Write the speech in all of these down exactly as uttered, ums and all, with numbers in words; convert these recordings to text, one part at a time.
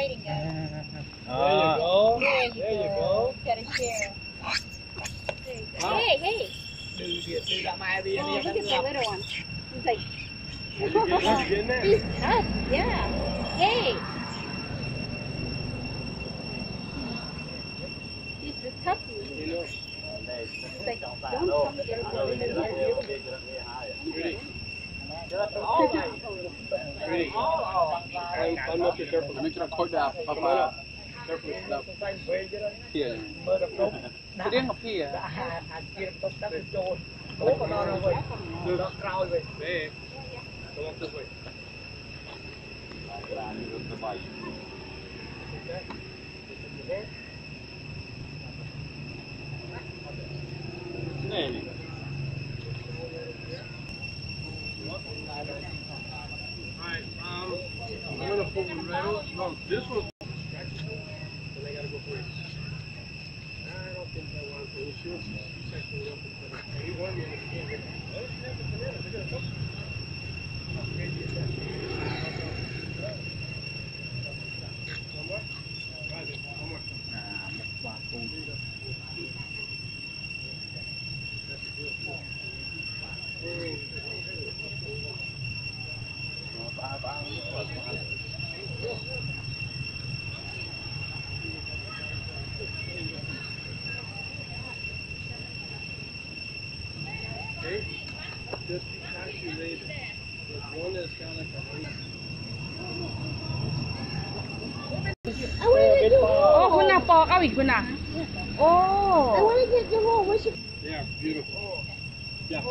fighting us. Uh, There you go. There you go. Gotta share. There you go. Hey, hey. Oh, look at the little one. He's like, he's tough, yeah. Hey. He's the toughie. He's like, don't come get him. I'm not too careful. I'm going to put that up. Careful. Here. Cái điên ngọc kia. Ủa còn nó đâu vậy? Đưa nó cao vậy. Để. Đúng không? Tức vậy. Này. Alright, um, I'm gonna put one right over. No, this one. Then I gotta go for it. I don't think I want to. It's your section up. You want me to get it? Oh, snap the banana. Look at it. How crazy is that? One more? Right there. One more. Nah, one more. That's good. Hey. Okay, just be calculated. There's one that's got like a Oh,คุณน่ะปอกเอาอีกคุณน่ะโอ้ I want to get the whole. Where's your... Yeah, beautiful. Yeah.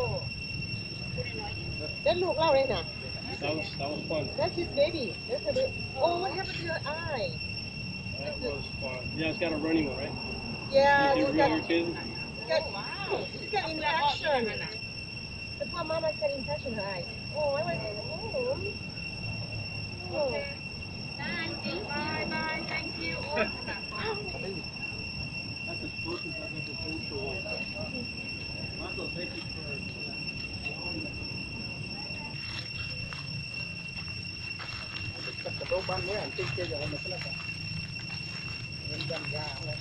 That look loud right now. That was, that was fun. That's his baby. That's a bit... Oh, what happened to your eye? That was fun. Yeah, it's got a running one, right? Yeah, You he's got, got, irritated? got, he's got infection. The poor mama's got infection in her eye. Oh, I want to go home. Oh. bye bye thank you That's as close as I've ever been to one. Michael, thank you for... Cái đồ bán mới ăn trên kia rồi mà cái này nên dần ra thôi.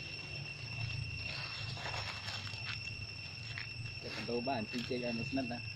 Cái đồ bán trên chơi game nó nát